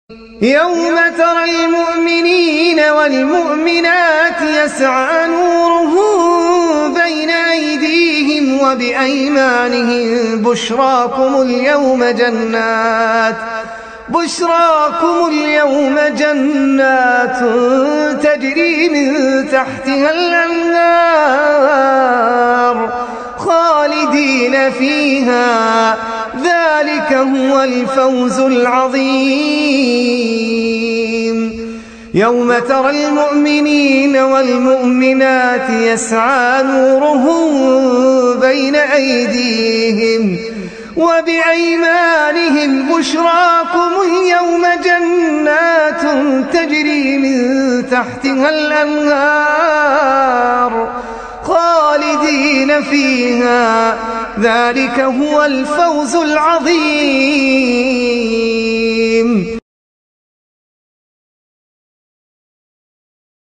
يوم ترى المؤمنين والمؤمنات يسعى نورهم بين أيديهم وبأيمانهم بشراكم اليوم جنات تجري من تحتها الأنهار خالدين فيها ذلك هو الفوز العظيم. يوم ترى المؤمنين والمؤمنات يسعى نورهم بين أيديهم وبأيمانهم بشراكم اليوم جنات تجري من تحتها الأنهار خالدين فيها ذلك هو الفوز العظيم.